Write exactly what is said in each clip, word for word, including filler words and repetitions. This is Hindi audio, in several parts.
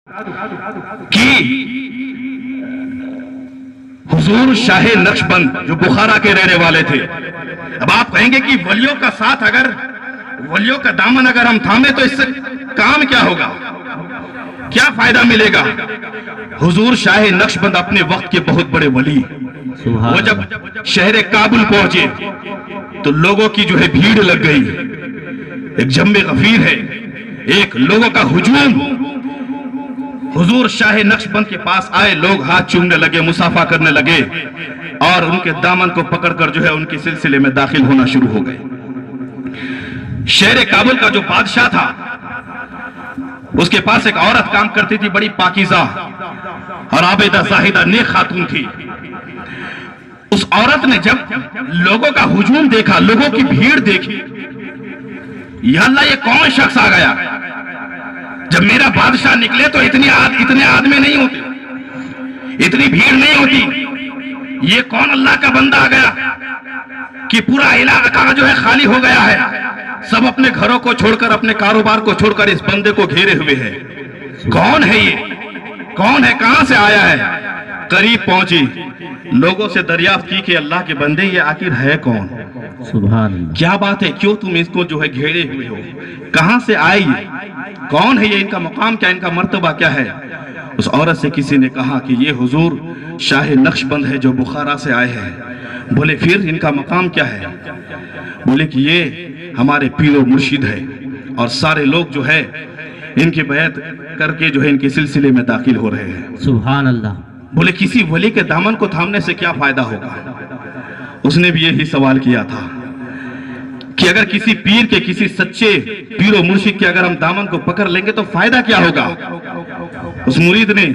कि हुजूर शाह नक्शबंद जो बुखारा के रहने वाले थे। अब आप कहेंगे कि वलियों का साथ अगर वलियों का दामन अगर हम थामे तो इससे काम क्या होगा, क्या फायदा मिलेगा। हुजूर शाह नक्शबंद अपने वक्त के बहुत बड़े वली, वो जब शहर काबुल पहुंचे तो लोगों की जो है भीड़ लग गई। एक जम्मे गफीर है, एक लोगों का हुजूम। हुजूर शाह नक्शबंद के पास आए, लोग हाथ चूमने लगे, मुसाफा करने लगे और उनके दामन को पकड़कर जो है उनके सिलसिले में दाखिल होना शुरू हो गए। शहर काबुल का जो बादशाह था उसके पास एक औरत काम करती थी, बड़ी पाकीज़ा और आबेदा जाहिदा नेक खातून थी। उस औरत ने जब लोगों का हुजूम देखा, लोगों की भीड़ देखी, या अल्लाह ये कौन शख्स आ गया, जब मेरा बादशाह निकले तो इतनी आद, इतने आदमी नहीं होते, इतनी भीड़ नहीं होती, ये कौन अल्लाह का बंदा आ गया कि पूरा इलाका जो है खाली हो गया है, सब अपने घरों को छोड़कर, अपने कारोबार को छोड़कर इस बंदे को घेरे हुए है। कौन है ये, कौन है, कहां से आया है। करीब पहुंची, लोगों से दरियाफ्त की कि अल्लाह के बंदे ये आखिर है कौन, सुभान अल्लाह, क्या बात है, क्यों तुम इसको जो है घेरे हुए हो, कहां से आई, कौन है ये, इनका मुकाम क्या, इनका मर्तबा क्या है। उस औरत से किसी ने कहा कि ये हुजूर शाह नक्शबंद है जो बुखारा से आए हैं। बोले फिर इनका मकाम क्या है। बोले कि ये हमारे पीरो मुर्शिद है और सारे लोग जो है इनकी बैत करके जो है इनके सिलसिले में दाखिल हो रहे हैं। सुभान अल्लाह। बोले किसी वली के दामन को थामने से क्या फायदा होगा। उसने भी यही सवाल किया था कि अगर किसी पीर के, किसी सच्चे पीरो मुर्शिद के अगर हम दामन को पकड़ लेंगे तो फायदा क्या होगा। उस मुरीद ने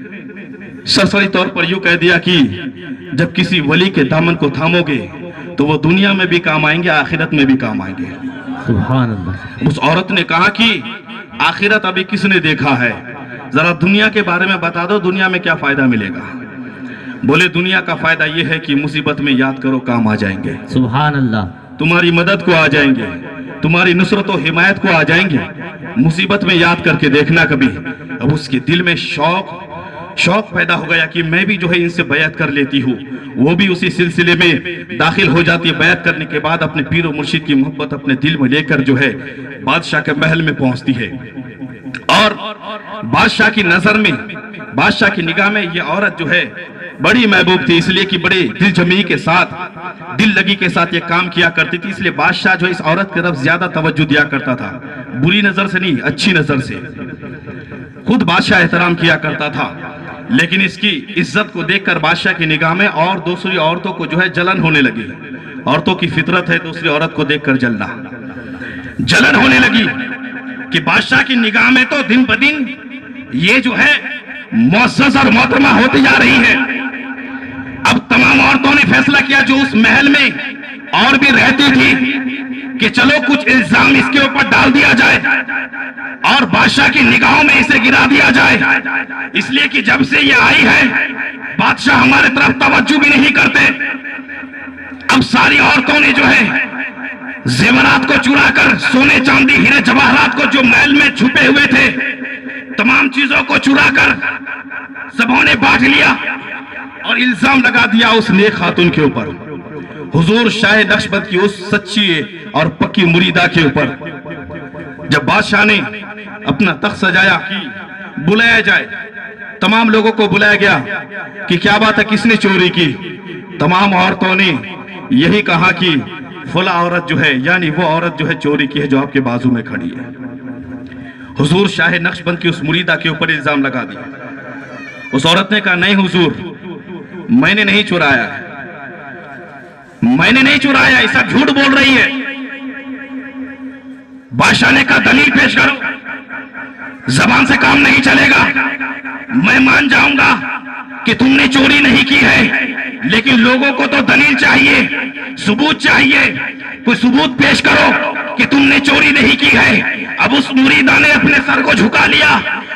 सरसरी तौर पर यूं कह दिया कि जब किसी वली के दामन को थामोगे तो वो दुनिया में भी काम आएंगे, आखिरत में भी काम आएंगे। सुभान अल्लाह। उस औरत ने कहा कि आखिरत अभी किसने देखा है, जरा दुनिया के बारे में बता दो, दुनिया में क्या फायदा मिलेगा। बोले दुनिया का फायदा यह है कि मुसीबत में याद करो काम आ जाएंगे। सुभान अल्लाह। तुम्हारी मदद को आ जाएंगे, तुम्हारी नुसरत और हिमायत को आ जाएंगे, मुसीबत में याद करके देखना कभी। अब उसके दिल में शौक शौक पैदा हो गया कि मैं भी जो है इनसे बैत कर लेती हूँ। वो भी उसी सिलसिले में दाखिल हो जाती है। बैत करने के बाद अपने पीर और मुर्शिद की मोहब्बत अपने दिल में लेकर जो है बादशाह के महल में पहुंचती है और बादशाह की नजर में, बादशाह की निगाह में ये औरत जो है बड़ी महबूब थी, इसलिए कि बड़े दिल जमी के साथ, दिल लगी के साथ ये काम किया करती थी। इसलिए बादशाह जो इस औरत की तरफ ज्यादा तवज्जो दिया करता था, बुरी नजर से नहीं, अच्छी नजर से। खुद बादशाह एहतराम किया करता था, लेकिन इसकी इज्जत को देखकर बादशाह की निगाह में और दूसरी औरतों को जो है जलन होने लगी। औरतों की फितरत है दूसरी औरत को देखकर जलना, जलन होने लगी कि बादशाह की निगाह में तो दिन ब दिन ये जो है मुअज़्ज़ज़ और मोहतरमा होती जा रही है। अब तमाम औरतों ने फैसला किया जो उस महल में और भी रहती थी कि चलो कुछ इल्जाम इसके ऊपर डाल दिया जाए और बादशाह की निगाहों में इसे गिरा दिया जाए। इसलिए कि जब से ये आई है बादशाह हमारे तरफ तवज्जो भी नहीं करते। अब सारी औरतों ने जो है जेवरात को चुरा कर, सोने चांदी हीरे जवाहरात को जो महल में छुपे हुए थे, तमाम चीजों को चुरा कर सबों ने बांट लिया और इल्जाम लगा दिया उस नेक खातून के ऊपर, हुजूर शाह नक्शबंद की उस सच्ची और पक्की मुरीदा के ऊपर। जब बादशाह ने अपना तख्त सजाया कि बुलाया जाए, तमाम लोगों को बुलाया गया कि क्या बात है, किसने चोरी की। तमाम औरतों ने यही कहा कि फला औरत जो है, यानी वो औरत जो है चोरी की है जो आपके बाजू में खड़ी है। हुजूर शाह नक्शबंद की उस मुरीदा के ऊपर इल्जाम लगा दिया। उस औरत ने कहा नहीं हुजूर, मैंने नहीं चुराया, मैंने नहीं चुराया, ऐसा झूठ बोल रही है। बादशाह ने कहा दलील पेश करो। जबान से काम नहीं चलेगा। मैं मान जाऊंगा कि तुमने चोरी नहीं की है, लेकिन लोगों को तो दलील चाहिए, सबूत चाहिए, कोई सबूत पेश करो कि तुमने चोरी नहीं की है। अब उस मुरीदा ने अपने सर को झुका लिया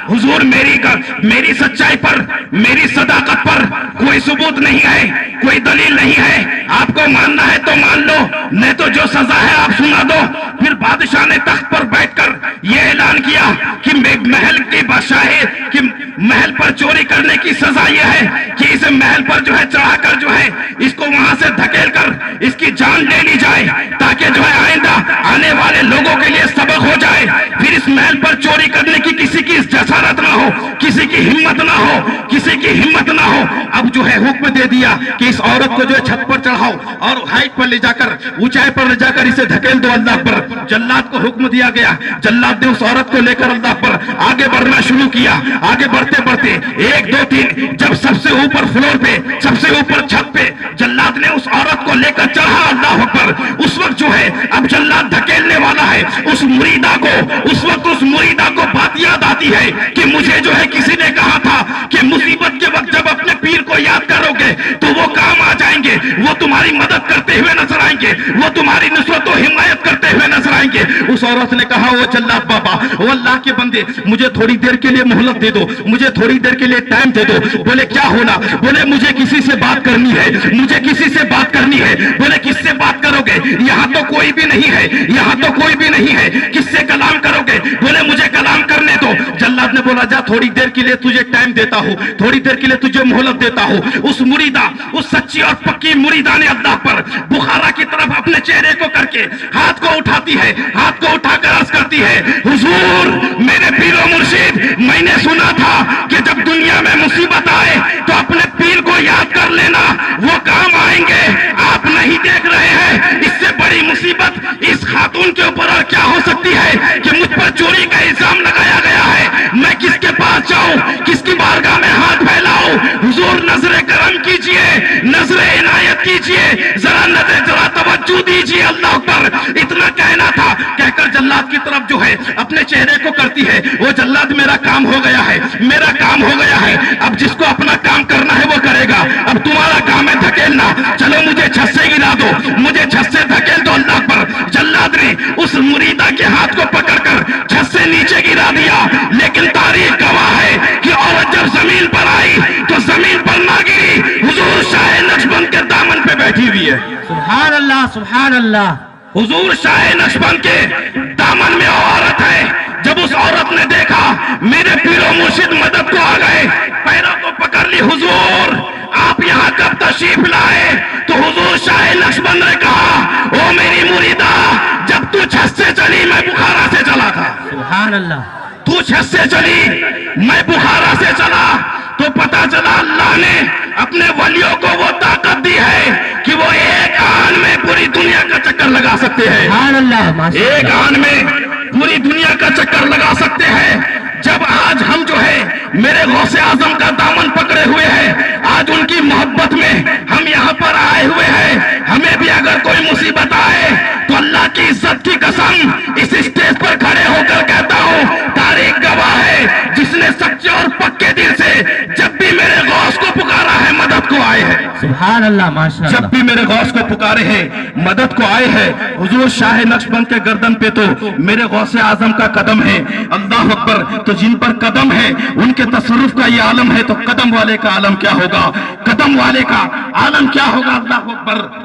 हुजूर मेरी का, मेरी सच्चाई पर, मेरी सदाकत पर कोई सबूत नहीं है, कोई दलील नहीं है, आपको मानना है तो मान लो, नहीं तो जो सजा है आप सुना दो। फिर बादशाह ने तख्त पर बैठकर यह ऐलान किया कि महल की बादशाही कि महल पर चोरी करने की सजा यह है कि इसे महल पर जो है चढ़ाकर जो है इसको वहां से धकेल कर इसकी जान ले ली जाए, ताकि जो है आइंदा आने वाले लोगों के लिए सबक हो जाए। फिर इस महल पर चोरी करने की किसी की जसारत ना हो, किसी की हिम्मत ना हो, किसी की हिम्मत ना हो। अब जो है हुक्म दे दिया कि इस औरत को जो है छत पर चढ़ाओ और हाइट पर ले जाकर, ऊंचाई पर ले जाकर इसे धकेल दो। अल्लाह पर जल्लाद को हुक्म दिया गया। जल्लाद ने उस औरत को लेकर अल्लाह पर आगे बढ़ना शुरू किया। आगे बढ़ते बढ़ते एक दो तीन, जब सबसे ऊपर फ्लोर पे, सबसे ऊपर छत पे जल्लाद ने उस औरत को लेकर चढ़ा, अल्लाह पर, उस वक्त जो है अब जल्लाद धकेलने वाला है उस मुरीदा को। उस वक्त उस मुरीदा को बात याद आती है कि मुझे जो है किसी ने कहा था कि मुसीबत के वक्त जब अपने पीर को याद करोगे तो वो काम आ जाएंगे, वो तुम्हारी मदद करते हुए नजर आएंगे, वो तुम्हारी नुसरत और हिमायत करते हुए नजर आएंगे। उस औरत ने कहा, वो जल्लाद बाबा, वो अल्लाह के बंदे, मुझे थोड़ी देर के लिए मोहलत दे दो, मुझे थोड़ी देर के लिए टाइम दे दो। बोले क्या होना? बोले मुझे किसी से बात करनी है, मुझे किसी से बात करनी है। बोले किससे बात करोगे? यहाँ तो कोई भी नहीं है, यहाँ तो कोई भी नहीं है, किससे कलाम करोगे? बोले मुझे कलाम करने दो। जल्लाद ने बोला, जा थोड़ी देर के लिए तुझे टाइम देता हूँ, थोड़ी देर के लिए तुझे मोहलत देता हूँ। उस मुरीदा, उस सच्ची और पक्की मुरीदा ने अल्लाह पर बुखारा की तरफ अपने चेहरे को करके हाथ को उठाती है, हाथ को उठाकर अर्ज करती है, हुजूर मेरे पीरो मुर्शिद, मैंने सुना था कि जब दुनिया में मुसीबत आए तो अपने पीर को याद कर लेना, वो काम आएंगे। आप नहीं देख रहे हैं इससे बड़ी मुसीबत इस खातून के ऊपर और क्या हो सकती है कि मुझ पर चोरी का इल्जाम लगाया गया है। मैं किसके पास जाऊं, किसकी बारगाह में हाथ फैलाऊं? हुजूर नजरे करम कीजिए, नजरे इनायत कीजिए, जरा नजर जरा तवज्जो दीजिए अल्लाह पर। इतना कहना था, कहकर जल्लाद की तरफ जो है अपने चेहरे को करती है, वो जल्लाद मेरा काम हो गया है, मेरा काम हो गया है, अब जिसको अपना काम करना है वो करेगा, अब तुम्हारा काम है धकेलना, चलो मुझे छत से गिरा दो, मुझे छत से धकेल दो। अल्लाह पर जल्लाद ने उस मुरीदा के हाथ को पकड़कर छत से नीचे गिरा दिया। लेकिन तारीख गवाह है कि औरत जब जमीन पर आई तो जमीन पर ना गिरी, हुजूर शाह नक्शबंद के दामन पे बैठी हुई है। सुभान अल्लाह, सुभान अल्लाह। हुजूर शाह नक्शबंद के दामन में औरत है। जब उस औरत ने देखा मेरे पीरो मुर्शिद मदद को आ गए, पैरों को पकड़ ली, हुजूर आप यहाँ कब तशरीफ लाए? तो हुजूर शाह नक्शबंद ने कहा, ओ मेरी मुरीदा, जब तू छत से चली मैं बुखारा से चला था। सुभान अल्लाह। तू छत से चली, मैं बुखारा से चला, तो पता चला अल्लाह ने अपने वलियों को वो ताकत दी है कि वो एक आन में पूरी दुनिया का चक्कर लगा सकते हैं। सुभान अल्लाह। एक आन में पूरी दुनिया का चक्कर लगा सकते हैं। जब आज हम जो है मेरे गौसे आजम का दामन पकड़े हुए हैं, आज उनकी मोहब्बत में हम यहाँ पर आए हुए हैं, हमें भी अगर कोई मुसीबत आए तो अल्लाह की इज्जत की कसम इस स्टेज पर खड़े होकर कहता हूँ, तारीख गवाह है, जिसने सच्चे और पक्के दिल से जब भी मेरे गौस को पुकारा है मदद को आए हैं। सुभान अल्लाह, माशाअल्लाह। जब भी मेरे गौस को पुकारे हैं मदद को आए हैं। हुजूर शाह नक्शबंद के गर्दन पे तो मेरे गौसे आजम का कदम है। अल्लाह अकबर। तो जिन पर कदम है उनके तसर्रुफ का ये आलम है, तो कदम वाले का आलम क्या होगा? कदम वाले का आलम क्या होगा? अल्लाह अकबर।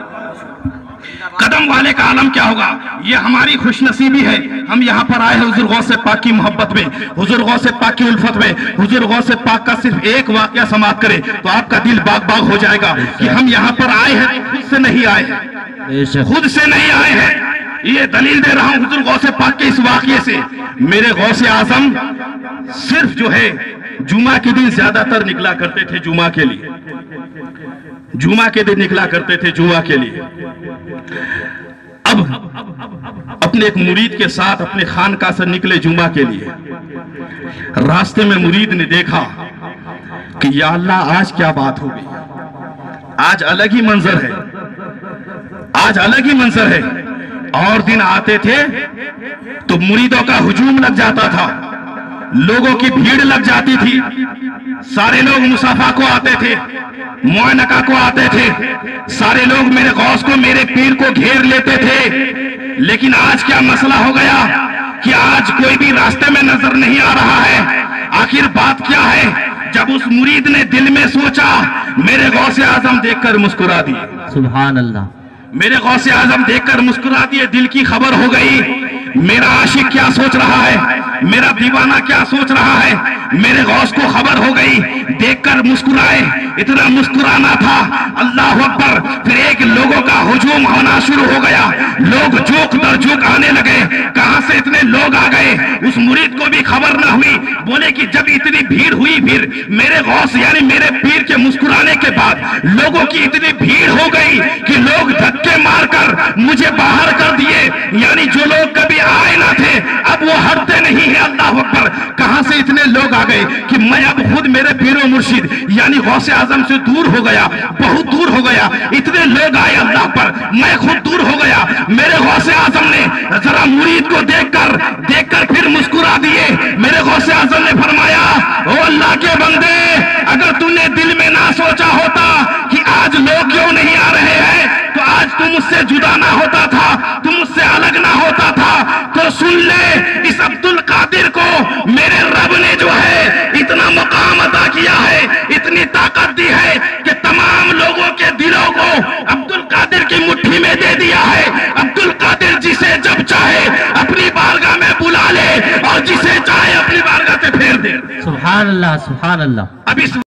कदम वाले का आलम क्या होगा? ये हमारी खुशनसीबी है, हम यहाँ पर आए हैं हुजूर गौसे पाक की मोहब्बत में, हुजूर गौसे पाक की उल्फत में। हुजूर गौसे पाक का सिर्फ एक वाकया समाप्त करे तो आपका दिल बाग बाग हो जाएगा कि हम यहाँ पर आए हैं, खुद से नहीं आए हैं, खुद से नहीं आए हैं। ये दलील दे रहा हूं हुजूर गौसे पाक के इस वाकये से। मेरे गौसे आजम सिर्फ जो है जुमा के दिन ज्यादातर निकला करते थे, जुमा के लिए, जुमा के दिन निकला करते थे जुमा के लिए। अब अपने एक मुरीद के साथ अपने खानका से निकले जुमा के लिए। रास्ते में मुरीद ने देखा कि या अल्लाह आज क्या बात हो गई, आज अलग ही मंजर है, आज अलग ही मंजर है। और दिन आते थे तो मुरीदों का हुजूम लग जाता था, लोगों की भीड़ लग जाती थी, सारे लोग मुसाफा को आते थे, मुआनका को आते थे, सारे लोग मेरे गौस को, मेरे पीर को घेर लेते थे। लेकिन आज क्या मसला हो गया कि आज कोई भी रास्ते में नजर नहीं आ रहा है। आखिर बात क्या है? जब उस मुरीद ने दिल में सोचा, मेरे गौसे आजम देखकर मुस्कुरा दिए, सुभान अल्लाह, मेरे गौसे आजम देखकर मुस्कुरा दिए। दिल की खबर हो गई, मेरा आशिक क्या सोच रहा है, मेरा दीवाना क्या सोच रहा है। मेरे गौस को खबर हो गई, देखकर मुस्कुराए। इतना मुस्कुराना था, अल्लाह अकबर। फिर एक लोगों का हुजूम होना शुरू हो गया, लोग जोक दर जोक आने लगे। कहां से इतने लोग आ गए, उस मुरीद को भी खबर ना हुई। बोले कि जब इतनी भीड़ हुई, फिर मेरे गौस यानी मेरे पीर के मुस्कुराने के बाद लोगों की इतनी भीड़ हो गई कि लोग धक्के मारकर मुझे बाहर कर दिए। यानी जो लोग कभी आए ना थे, अब वो हटते नहीं है। अल्लाह अकबर। कहां से इतने लोग आ गए कि मैं अब खुद मेरे पीरो मुर्शिद यानी गौसे आजम से दूर हो गया, बहुत दूर हो गया। इतने लोग आए अल्लाह पर, मैं खुद दूर हो गया। मेरे गौसे आजम ने जरा मुरीद को देखकर देखकर फिर मुस्कुरा दिए। मेरे गौसे आजम ने फरमाया, ओ अल्लाह के बंदे, अगर तूने दिल में ना सोचा होता कि आज लोग क्यों नहीं आ रहे हैं, तो आज तू मुझसे जुदा ना होता था, तू मुझसे अलग ना होता था। तो सुन ले, इस अब्दुल कादिर को मेरे रब ने जो है इतना मुकाम अता किया है, इतनी ताकत दी है कि तमाम लोगों के दिलों को अब्दुल कादिर की मुट्ठी में दे दिया है। अब्दुल कादिर जिसे जब चाहे अपनी बारगाह में बुला ले और जिसे चाहे अपनी बारगाह से फेर दे। सुभान अल्लाह, सुभान अल्लाह। अब इस